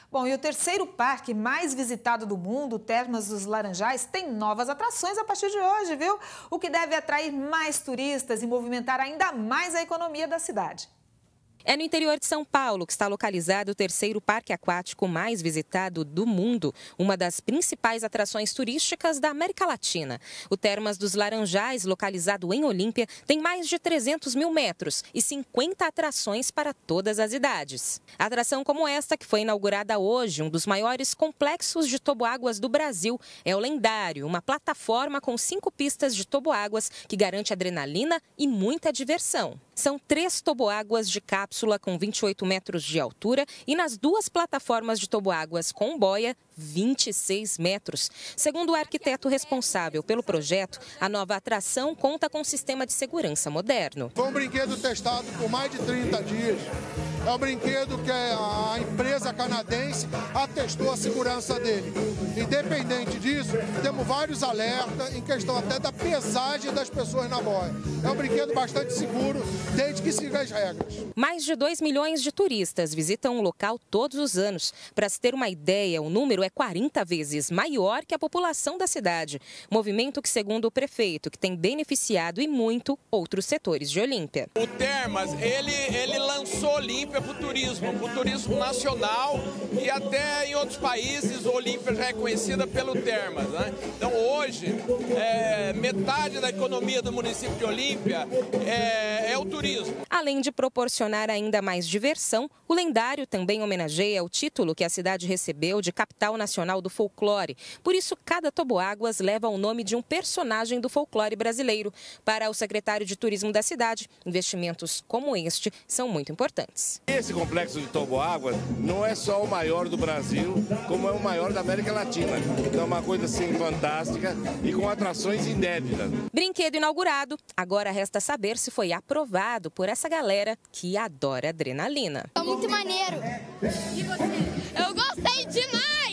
Bom, e o terceiro parque mais visitado do mundo, o Termas dos Laranjais, tem novas atrações a partir de hoje, viu? O que deve atrair mais turistas e movimentar ainda mais a economia da cidade. É no interior de São Paulo que está localizado o terceiro parque aquático mais visitado do mundo, uma das principais atrações turísticas da América Latina. O Termas dos Laranjais, localizado em Olímpia, tem mais de 300 mil metros e 50 atrações para todas as idades. A atração como esta, que foi inaugurada hoje, um dos maiores complexos de toboáguas do Brasil, é o Lendário, uma plataforma com 5 pistas de toboáguas que garante adrenalina e muita diversão. São 3 toboáguas de cápsula com 28 metros de altura e nas 2 plataformas de toboáguas com boia, 26 metros. Segundo o arquiteto responsável pelo projeto, a nova atração conta com um sistema de segurança moderno. Foi um brinquedo testado por mais de 30 dias. É um brinquedo que a empresa canadense atestou a segurança dele. Independente disso, temos vários alertas em questão até da pesagem das pessoas na boia. É um brinquedo bastante seguro, desde que siga as regras. Mais de 2 milhões de turistas visitam o local todos os anos. Para se ter uma ideia, o número é 40 vezes maior que a população da cidade. Movimento que, segundo o prefeito, que tem beneficiado e muito outros setores de Olímpia. O Termas, ele lançou Olímpia para o turismo nacional e até em outros países Olímpia já é conhecida pelo Termas, né? Então hoje, metade da economia do município de Olímpia é o turismo. Além de proporcionar ainda mais diversão, o Lendário também homenageia o título que a cidade recebeu de capital nacional do folclore. Por isso, cada toboáguas leva o nome de um personagem do folclore brasileiro. Para o secretário de Turismo da cidade, investimentos como este são muito importantes. Esse complexo de toboáguas não é só o maior do Brasil, como é o maior da América Latina. Então é uma coisa assim fantástica e com atrações inéditas. Brinquedo inaugurado, agora resta saber se foi aprovado por essa galera que adora adrenalina. É muito maneiro. E você? Eu gostei demais!